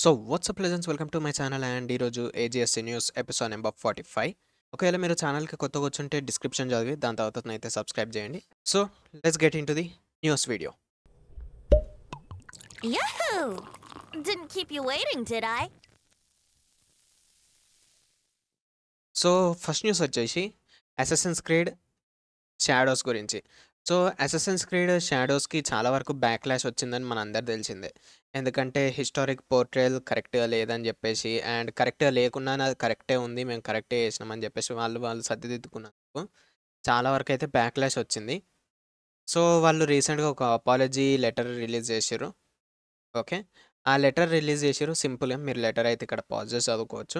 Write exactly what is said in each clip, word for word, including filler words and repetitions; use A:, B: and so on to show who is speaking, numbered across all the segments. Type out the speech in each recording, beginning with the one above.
A: So what's up legends welcome to my channel and ఈరోజు AGSC news episode number forty five. ఒకవేళ మీరు ఛానల్కి కొత్తగా వచ్చుంటే డిస్క్రిప్షన్ చదివి దాని తర్వాత అయితే సబ్స్క్రైబ్ చేయండి. So let's get into the news video.
B: Yahoo! Didn't keep you waiting, did I?
A: So first news వచ్చేసి అసెసిన్స్ క్రీడ్ షాడోస్ గురించి. సో అసెసిన్స్ క్రీడ్ షాడోస్కి చాలా వరకు బ్యాక్లాష్ వచ్చిందని మన అందరు తెలిసిందే. ఎందుకంటే హిస్టారిక్ పోర్ట్రేల్ కరెక్ట్గా లేదని చెప్పేసి అండ్ కరెక్ట్గా లేకున్నా అది కరెక్టే ఉంది, మేము కరెక్టే చేసినామని చెప్పేసి వాళ్ళు వాళ్ళు సర్దిదిద్దుకున్నందుకు చాలా వరకు అయితే బ్యాక్లాష్ వచ్చింది. సో వాళ్ళు రీసెంట్గా ఒక అపాలజీ లెటర్ రిలీజ్ చేసారు. ఓకే, ఆ లెటర్ రిలీజ్ చేసారు. సింపుల్గా మీరు లెటర్ అయితే ఇక్కడ పాజ్ చేసి చదువుకోవచ్చు.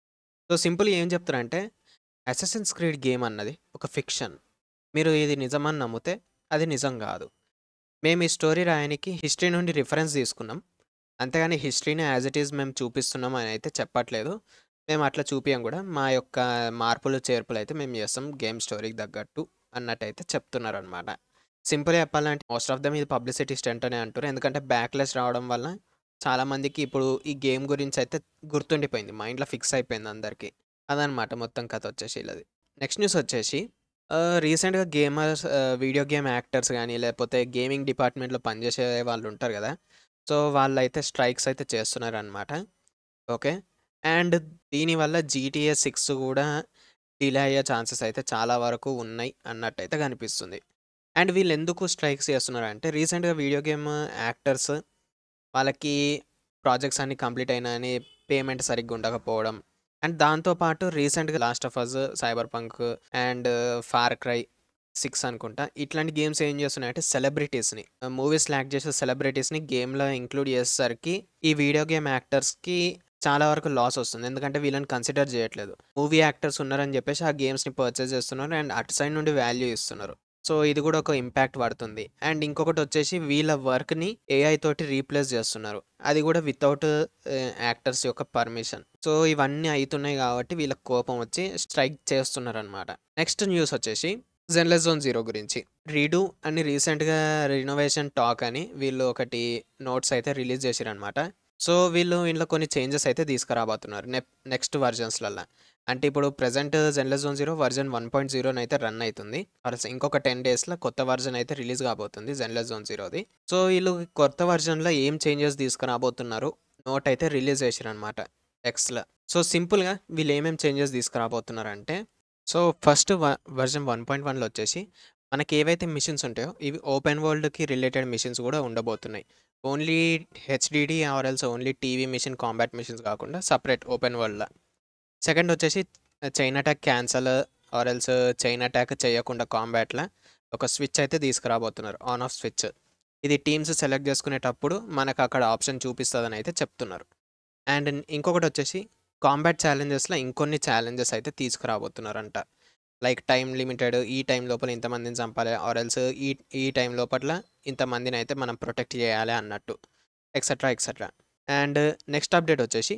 A: సో సింపుల్ ఏం చెప్తారంటే అసెసిన్స్ క్రీడ్ గేమ్ అన్నది ఒక ఫిక్షన్. మీరు ఇది నిజమని నమ్మితే అది నిజం కాదు. మేము ఈ స్టోరీ రాయడానికి హిస్టరీ నుండి రిఫరెన్స్ తీసుకున్నాం, అంతేగాని హిస్టరీని యాజ్ ఇట్ ఈజ్ మేము చూపిస్తున్నాం అని అయితే చెప్పట్లేదు. మేము అట్లా చూపించాం కూడా, మా యొక్క మార్పులు చేర్పులు అయితే మేము చేస్తాం గేమ్ స్టోరీకి తగ్గట్టు అన్నట్టు అయితే చెప్తున్నారు అనమాట. సింపుల్గా చెప్పాలంటే మోస్ట్ ఆఫ్ దమ్ ఇది పబ్లిసిటీ స్టంట్ అనే అంటారు. ఎందుకంటే బ్యాక్లెస్ రావడం వల్ల చాలామందికి ఇప్పుడు ఈ గేమ్ గురించి అయితే గుర్తుండిపోయింది, మైండ్లో ఫిక్స్ అయిపోయింది అందరికీ. అదనమాట మొత్తం కథ వచ్చేసి ఇలాది. నెక్స్ట్ న్యూస్ వచ్చేసి రీసెంట్గా గేమర్స్, వీడియో గేమ్ యాక్టర్స్ కానీ లేకపోతే గేమింగ్ డిపార్ట్మెంట్లో పనిచేసే వాళ్ళు ఉంటారు కదా, సో వాళ్ళు అయితే స్ట్రైక్స్ అయితే చేస్తున్నారు అనమాట. ఓకే, అండ్ దీనివల్ల జీటీఏ సిక్స్ కూడా డిలే అయ్యే ఛాన్సెస్ అయితే చాలా వరకు ఉన్నాయి అన్నట్టు అయితే కనిపిస్తుంది. అండ్ వీళ్ళు ఎందుకు స్ట్రైక్స్ చేస్తున్నారు అంటే రీసెంట్గా వీడియో గేమ్ యాక్టర్స్ వాళ్ళకి ప్రాజెక్ట్స్ అన్ని కంప్లీట్ అయినా అని పేమెంట్ సరిగ్గా ఉండకపోవడం, అండ్ దాంతోపాటు రీసెంట్గా last of us, cyberpunk and far cry six అనుకుంటా, ఇట్లాంటి గేమ్స్ ఏం చేస్తున్నాయంటే సెలబ్రిటీస్ని, మూవీస్ లాక్ చేసే సెలబ్రిటీస్ని గేమ్లో ఇంక్లూడ్ చేసేసరికి ఈ వీడియో గేమ్ యాక్టర్స్కి చాలా వరకు లాస్ వస్తుంది. ఎందుకంటే వీళ్ళని కన్సిడర్ చేయట్లేదు. మూవీ యాక్టర్స్ ఉన్నారని చెప్పేసి ఆ గేమ్స్ని పర్చేస్ చేస్తున్నారు అండ్ అటు సైడ్ నుండి వాల్యూ ఇస్తున్నారు. సో ఇది కూడా ఒక ఇంపాక్ట్ పడుతుంది. అండ్ ఇంకొకటి వచ్చేసి వీళ్ళ వర్క్ని ఏఐ తోటి రీప్లేస్ చేస్తున్నారు, అది కూడా వితౌట్ యాక్టర్స్ యొక్క పర్మిషన్. సో ఇవన్నీ అవుతున్నాయి కాబట్టి వీళ్ళకి కోపం వచ్చి స్ట్రైక్ చేస్తున్నారు అనమాట. నెక్స్ట్ న్యూస్ వచ్చేసి జెన్లెస్ జోన్ జీరో గురించి. రీడూ అని రీసెంట్గా రినోవేషన్ టాక్ అని వీళ్ళు ఒకటి నోట్స్ అయితే రిలీజ్ చేశారనమాట. సో వీళ్ళు ఇంట్లో కొన్ని చేంజెస్ అయితే తీసుకురాబోతున్నారు నె నెక్స్ట్ వర్జన్స్లల్లో. అంటే ఇప్పుడు present Zenless Zone Zero version one point జీరోని అయితే రన్ అవుతుంది. ఇంకొక టెన్ డేస్లో కొత్త వర్జన్ అయితే రిలీజ్ కాబోతుంది జెన్లెస్ జోన్ జీరోది. సో వీళ్ళు కొత్త వర్జన్లో ఏం చేంజెస్ తీసుకురాబోతున్నారు నోట్ అయితే రిలీజ్ చేశారనమాట ఎక్స్లో. సో సింపుల్గా వీళ్ళు ఏమేమి చేంజెస్ తీసుకురాబోతున్నారు అంటే, so first version one point వన్లో వచ్చేసి మనకి ఏవైతే మిషన్స్ ఉంటాయో ఇవి ఓపెన్ వరల్డ్కి రిలేటెడ్ మిషన్స్ కూడా ఉండబోతున్నాయి. Only HDD or else only TV mission, combat missions కాకుండా సపరేట్ ఓపెన్ వరల్డ్లో. సెకండ్ వచ్చేసి chain attack cancel or else chain attack చేయకుండా కాంబాట్లో ఒక స్విచ్ అయితే తీసుకురాబోతున్నారు, ఆన్ ఆఫ్ స్విచ్. ఇది టీమ్స్ సెలెక్ట్ చేసుకునేటప్పుడు మనకు అక్కడ ఆప్షన్ చూపిస్తుందని అయితే చెప్తున్నారు. అండ్ ఇంకొకటి వచ్చేసి కాంబాట్ ఛాలెంజెస్లో ఇంకొన్ని ఛాలెంజెస్ అయితే తీసుకురాబోతున్నారంట. లైక్ టైం లిమిటెడ్, ఈ టైం లోపల ఇంతమందిని చంపాలి ఆర్ఎల్స్ ఈ ఈ టైం లోపల ఇంతమందిని అయితే మనం ప్రొటెక్ట్ చేయాలి అన్నట్టు, etcetera etcetera. And next update వచ్చేసి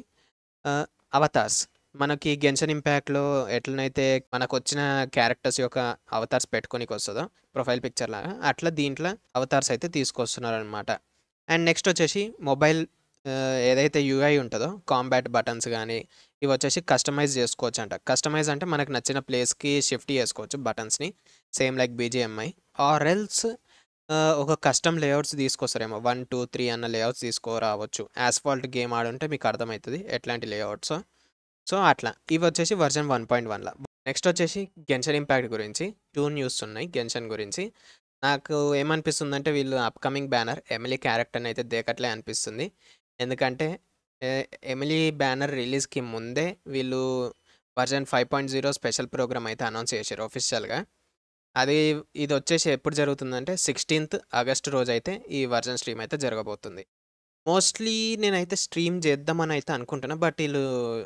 A: అవతార్స్. మనకి గెన్షన్ ఇంపాక్ట్లో ఎట్లనైతే మనకు వచ్చిన క్యారెక్టర్స్ యొక్క అవతార్స్ పెట్టుకోనికి వస్తుందో ప్రొఫైల్ పిక్చర్ లాగా, అట్లా దీంట్లో అవతార్స్ అయితే తీసుకొస్తున్నారు అనమాట. అండ్ నెక్స్ట్ వచ్చేసి మొబైల్ ఏదైతే యూఐ ఉంటుందో కాంబాట్ బటన్స్ కానీ ఇవి వచ్చేసి కస్టమైజ్ చేసుకోవచ్చు అంట. కస్టమైజ్ అంటే మనకు నచ్చిన ప్లేస్కి షిఫ్ట్ చేసుకోవచ్చు బటన్స్ని, same like BGMI. Or else ఒక కస్టమ్ లేఅవుట్స్ తీసుకొస్తారేమో, వన్ టూ త్రీ అన్న లేఅవుట్స్ తీసుకురావచ్చు. యాస్ఫాల్ట్ గేమ్ ఆడుంటే మీకు అర్థమవుతుంది ఎట్లాంటి లేఅవుట్స్. సో అట్లా ఇవి వచ్చేసి వర్జన్ వన్ పాయింట్ వన్లో. నెక్స్ట్ వచ్చేసి గెన్షన్ ఇంపాక్ట్ గురించి టూ న్యూస్ ఉన్నాయి. గెన్షన్ గురించి నాకు ఏమనిపిస్తుందంటే వీళ్ళు అప్కమింగ్ బ్యానర్ ఎమిలీ క్యారెక్టర్ని అయితే దేకట్లే అనిపిస్తుంది. ఎందుకంటే ఎమిలీ బ్యానర్ రిలీజ్కి ముందే వీళ్ళు version five point zero special program అయితే అనౌన్స్ చేశారు ఆఫీషియల్గా. అది ఇది వచ్చేసి ఎప్పుడు జరుగుతుందంటే సిక్స్టీన్త్ ఆగస్ట్ రోజు అయితే ఈ వర్జన్ స్ట్రీమ్ అయితే జరగబోతుంది. మోస్ట్లీ నేనైతే స్ట్రీమ్ చేద్దామని అయితే అనుకుంటున్నా, బట్ వీళ్ళు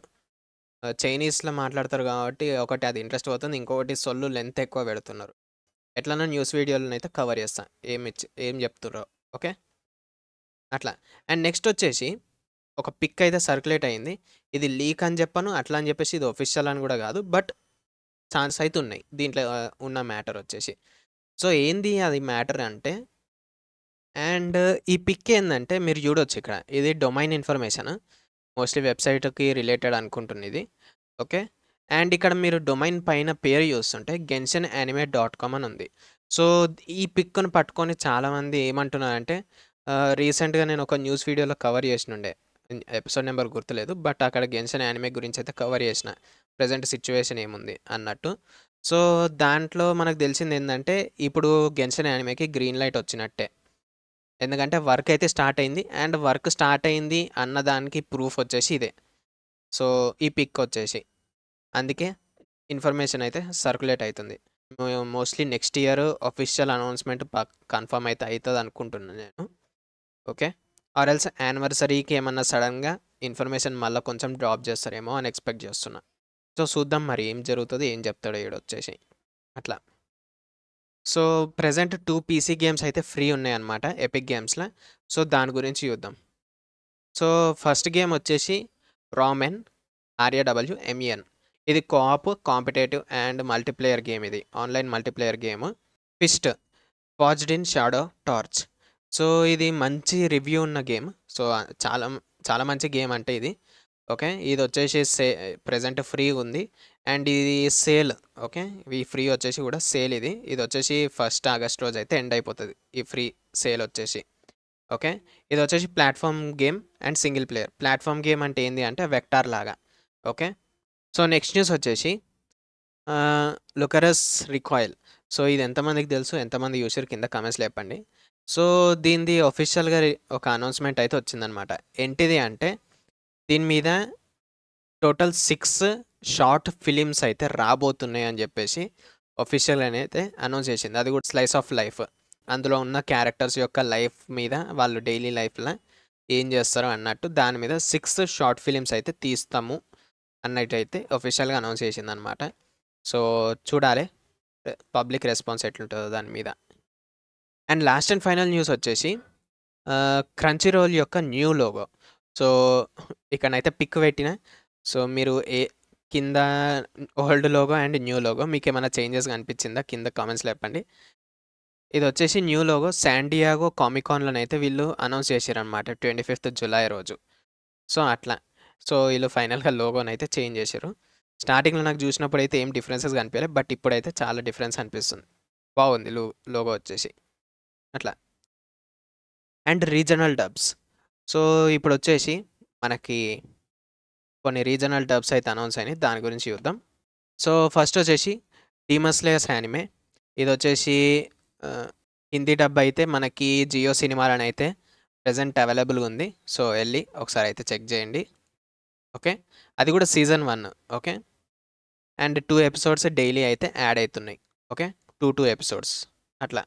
A: చైనీస్లో మాట్లాడతారు కాబట్టి ఒకటి అది ఇంట్రెస్ట్ పోతుంది, ఇంకొకటి సొల్లు లెంత్ ఎక్కువ పెడుతున్నారు. ఎట్లన్నా న్యూస్ వీడియోలను అయితే కవర్ చేస్తాను ఏమి ఇచ్చి ఏం చెప్తుర్రో. ఓకే అట్లా. అండ్ నెక్స్ట్ వచ్చేసి ఒక పిక్ అయితే సర్క్యులేట్ అయింది. ఇది లీక్ అని చెప్పను, అట్లా అని చెప్పేసి ఇది ఒఫిషియల్ అని కూడా కాదు, బట్ ఛాన్స్ అయితే ఉన్నాయి దీంట్లో ఉన్న మ్యాటర్ వచ్చేసి. సో ఏంది అది మ్యాటర్ అంటే, అండ్ ఈ పిక్ ఏందంటే మీరు చూడొచ్చు ఇక్కడ, ఇది డొమైన్ ఇన్ఫర్మేషన్. మోస్ట్లీ వెబ్సైట్కి రిలేటెడ్ అనుకుంటుంది ఇది. ఓకే. అండ్ ఇక్కడ మీరు డొమైన్ పైన పేరు చూస్తుంటే గెన్షన్ యానిమే డాట్ కామ్ అని ఉంది. సో ఈ పిక్ను పట్టుకొని చాలామంది ఏమంటున్నారంటే రీసెంట్గా నేను ఒక న్యూస్ వీడియోలో కవర్ చేసినుండే, ఎపిసోడ్ నెంబర్ గుర్తులేదు, బట్ అక్కడ గెన్షన్ యానిమే గురించి అయితే కవర్ చేసిన, ప్రజెంట్ సిచ్యువేషన్ ఏముంది అన్నట్టు. సో దాంట్లో మనకు తెలిసింది ఏంటంటే ఇప్పుడు గెన్షన్ యానిమేకి గ్రీన్ లైట్ వచ్చినట్టే, ఎందుకంటే వర్క్ అయితే స్టార్ట్ అయింది. అండ్ వర్క్ స్టార్ట్ అయింది అన్న దానికి ప్రూఫ్ వచ్చేసి ఇదే. సో ఈ పిక్ వచ్చేసి అందుకే ఇన్ఫర్మేషన్ అయితే సర్క్యులేట్ అవుతుంది. Mostly next year official announcement confirm అయితే అవుతుంది అనుకుంటున్నాను నేను. ఓకే. ఆర్ ఎల్స్ యానివర్సరీకి ఏమన్నా సడన్గా ఇన్ఫర్మేషన్ మళ్ళీ కొంచెం డ్రాప్ చేస్తారేమో అని ఎక్స్పెక్ట్ చేస్తున్నా. సో చూద్దాం మరి ఏం జరుగుతుంది, ఏం చెప్తాడో ఈడు వచ్చేసి అట్లా. So present two PC games అయితే ఫ్రీ ఉన్నాయన్నమాట ఎపిక్ గేమ్స్లో. సో దాని గురించి చూద్దాం. సో ఫస్ట్ గేమ్ వచ్చేసి రామెన్, ఆర్ఏడబ్ల్యూ ఎంఈఎన్. ఇది co-op, competitive and multiplayer game. ఇది online multiplayer game. Fist forged in shadow torch. So ఇది మంచి రివ్యూ ఉన్న గేమ్. సో చాలా చాలా మంచి గేమ్ అంటే ఇది. ఓకే. ఇది వచ్చేసి సే ప్రెజెంట్ ఫ్రీ ఉంది. అండ్ ఇది సేల్. ఓకే. ఈ ఫ్రీ వచ్చేసి కూడా సేల్. ఇది ఇది వచ్చేసి ఫస్ట్ ఆగస్ట్ రోజు అయితే ఎండ్ అయిపోతుంది ఈ ఫ్రీ సేల్ వచ్చేసి. ఓకే. ఇది వచ్చేసి platform game and single player. Platform game అంటే ఏంటి అంటే వెక్టార్ లాగా. ఓకే. సో నెక్స్ట్ న్యూస్ వచ్చేసి లుకరస్ రికాయిల్. సో ఇది ఎంతమందికి తెలుసు, ఎంతమంది యూసర్ కింద కమెంట్స్ లేపండి. సో దీనిది ఒఫిషియల్గా ఒక అనౌన్స్మెంట్ అయితే వచ్చిందనమాట. ఏంటిది అంటే దీని మీద టోటల్ సిక్స్ షార్ట్ ఫిలిమ్స్ అయితే రాబోతున్నాయి అని చెప్పేసి ఒఫిషియల్ అయితే అనౌన్స్ చేసింది. అది కూడా స్లైస్ ఆఫ్ లైఫ్. అందులో ఉన్న క్యారెక్టర్స్ యొక్క లైఫ్ మీద, వాళ్ళు డైలీ లైఫ్లో ఏం చేస్తారో అన్నట్టు దాని మీద సిక్స్ షార్ట్ ఫిలిమ్స్ అయితే తీస్తాము అన్నట్టు అయితే ఒఫిషియల్గా అనౌన్స్ చేసింది అనమాట. సో చూడాలి పబ్లిక్ రెస్పాన్స్ ఎట్లుంటుందో దాని మీద. And last and final news వచ్చేసి క్రంచీ రోల్ యొక్క న్యూ లోగో. సో ఇక్కడనైతే పిక్ పెట్టిన. సో మీరు ఏ కింద old logo and new logo మీకు ఏమైనా చేంజెస్ కనిపించిందా కింద కామెంట్స్లో చెప్పండి. ఇది వచ్చేసి న్యూ లోగో శాండియాగో కామికాన్లోనైతే వీళ్ళు అనౌన్స్ చేశారనమాట ట్వంటీ ఫిఫ్త్ జూలై రోజు. సో అట్లా. సో వీళ్ళు ఫైనల్గా లోగోని అయితే చేంజ్ చేశారు. స్టార్టింగ్లో నాకు చూసినప్పుడు అయితే ఏం డిఫరెన్సెస్ కనిపించలేదు, బట్ ఇప్పుడైతే చాలా డిఫరెన్స్ అనిపిస్తుంది. బాగుంది లో లోగో వచ్చేసి అట్లా. And regional dubs. సో ఇప్పుడు వచ్చేసి మనకి కొన్ని రీజనల్ డబ్స్ అయితే అనౌన్స్ అయినాయి, దాని గురించి చూద్దాం. సో ఫస్ట్ వచ్చేసి డీమన్ స్లేయర్స్ యానిమే. ఇది వచ్చేసి హిందీ డబ్ అయితే మనకి జియో సినిమాలని అయితే ప్రజెంట్ అవైలబుల్గా ఉంది. సో వెళ్ళి ఒకసారి అయితే చెక్ చేయండి. ఓకే. అది కూడా season one. Okay. And two episodes daily అయితే యాడ్ అవుతున్నాయి. ఓకే. టూ టూ ఎపిసోడ్స్ అట్లా.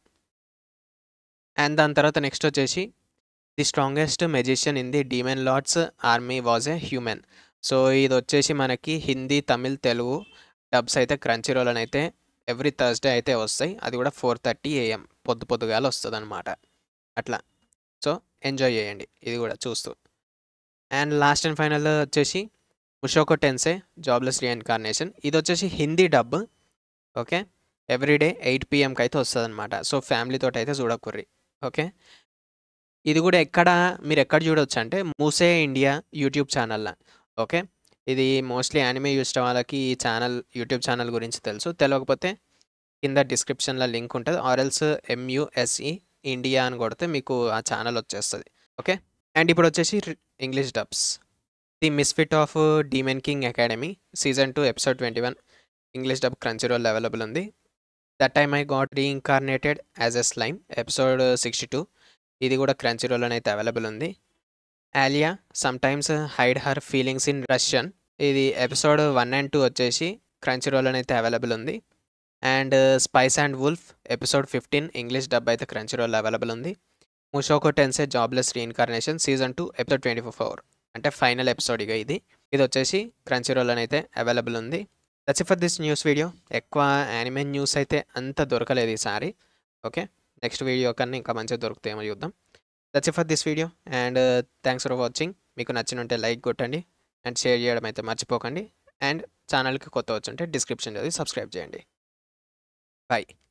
A: అండ్ దాని తర్వాత నెక్స్ట్ వచ్చేసి the strongest magician in the demon lord's army was a human. So ఇది వచ్చేసి మనకి హిందీ, తమిళ్, తెలుగు డబ్స్ అయితే క్రంచీ రోల్ అని అయితే ఎవ్రీ థర్స్డే అయితే వస్తాయి. అది కూడా ఫోర్ థర్టీ ఏఎం పొద్దు పొద్దుగాల వస్తుంది అనమాట అట్లా. సో ఎంజాయ్ చేయండి ఇది కూడా చూస్తూ. అండ్ లాస్ట్ అండ్ ఫైనల్ వచ్చేసి ముషోకో టెన్సే జాబ్లెస్ రీఇన్కార్నేషన్. ఇది వచ్చేసి Hindi dub. Okay. Everyday eight పిఎంకి అయితే వస్తుంది అనమాట. సో ఫ్యామిలీతో అయితే చూడకుర్రి. ఓకే. ఇది కూడా ఎక్కడ మీరు ఎక్కడ చూడవచ్చు అంటే మూసే ఇండియా యూట్యూబ్ ఛానల్లో. ఓకే. ఇది మోస్ట్లీ యానిమే చూసిన వాళ్ళకి ఈ ఛానల్ యూట్యూబ్ ఛానల్ గురించి తెలుసు. తెలియకపోతే కింద డిస్క్రిప్షన్లో లింక్ ఉంటుంది. ఆర్ఎల్స్ ఎంయూఎస్ఈ ఇండియా అని కొడితే మీకు ఆ ఛానల్ వచ్చేస్తుంది. ఓకే. అండ్ ఇప్పుడు వచ్చేసి English dubs. The misfit of demon king academy season two episode twenty one English dub Crunchyroll available ఉంది. That time I got reincarnated as a slime episode sixty two. ఇది కూడా Crunchyroll అయితే available ఉంది. Alya sometimes hide her feelings in Russian. ఇది episode one and two వచ్చేసి Crunchyroll అయితే available ఉంది. And spice and wolf episode fifteen English dub అయితే Crunchyroll available ఉంది. Mushoku Tensei jobless reincarnation season two episode twenty four అంటే final episode ఇక ఇది. ఇది వచ్చేసి క్రంచీ రోల్ అయితే అవైలబుల్ ఉంది. That's it for this news video. ఎక్కువ యానిమే న్యూస్ అయితే అంత దొరకలేదు ఈసారి. ఓకే. నెక్స్ట్ వీడియో కన్నా ఇంకా మంచిగా దొరుకుతాయేమో చూద్దాం. That's it for this video and thanks for watching. మీకు నచ్చినుంటే లైక్ కొట్టండి అండ్ షేర్ చేయడం అయితే మర్చిపోకండి. అండ్ ఛానల్కి కొత్త వచ్చుంటే డిస్క్రిప్షన్ చదివి సబ్స్క్రైబ్ చేయండి. బాయ్.